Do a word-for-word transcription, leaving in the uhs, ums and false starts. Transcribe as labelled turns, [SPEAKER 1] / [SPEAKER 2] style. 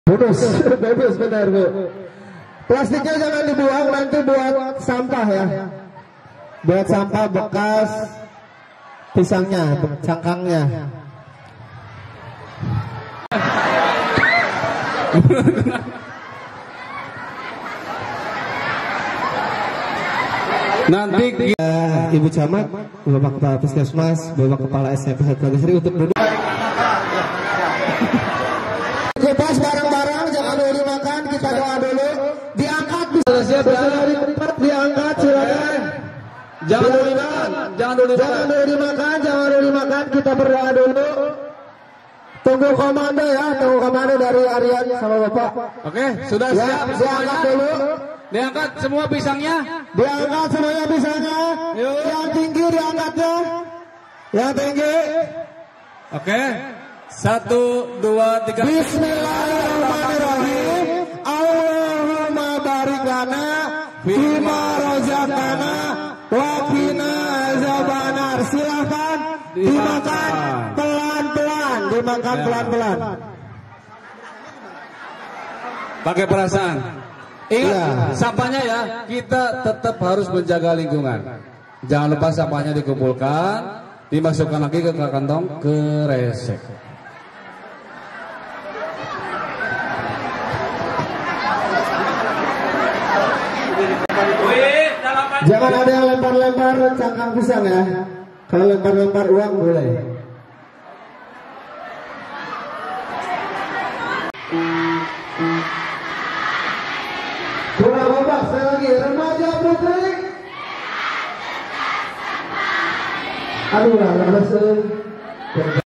[SPEAKER 1] Bonus, bonus benar Bu. Plastiknya jangan dibuang, nanti buat sampah ya. Buat sampah bekas pisangnya, cangkangnya.
[SPEAKER 2] Nanti
[SPEAKER 1] uh, Ibu Camat, Bapak Kepala Puskesmas, Bapak Kepala S M P satu Negeri untuk duduk. Kupas barang-barang, jangan dulu dimakan, kita doa dulu. Diangkat,
[SPEAKER 2] siap ya.
[SPEAKER 1] dari tempat diangkat, silakan.
[SPEAKER 2] Jangan dulu dimakan, jangan dulu dimakan.
[SPEAKER 1] Jangan dulu dimakan, jangan dulu dimakan, kita berdoa dulu. Tunggu komando ya, tunggu komando dari Aryan sama Bapak.
[SPEAKER 2] Oke, sudah
[SPEAKER 1] Ya,
[SPEAKER 2] siap
[SPEAKER 1] diangkat dulu.
[SPEAKER 2] Diangkat semua pisangnya.
[SPEAKER 1] Diangkat semuanya pisangnya.
[SPEAKER 2] Yuk.
[SPEAKER 1] Yang tinggi diangkatnya. Yang tinggi.
[SPEAKER 2] Oke. Satu, dua, tiga.
[SPEAKER 1] Bismillahirrahmanirrahim. Allahumma barik lana fima razaqtana wa qina azabannar. Silakan dimakan pelan-pelan, dimakan pelan-pelan.
[SPEAKER 2] Pakai perasaan. Ingat,
[SPEAKER 1] Ya.
[SPEAKER 2] sampahnya ya, kita tetap harus menjaga lingkungan. Jangan lupa sampahnya dikumpulkan, dimasukkan lagi ke kantong kresek.
[SPEAKER 1] Jangan ada yang lempar-lempar cangkang pisang ya. Kalau lempar-lempar uang boleh. Kurang bapak, sekali lagi remaja putri. Aduh, lah,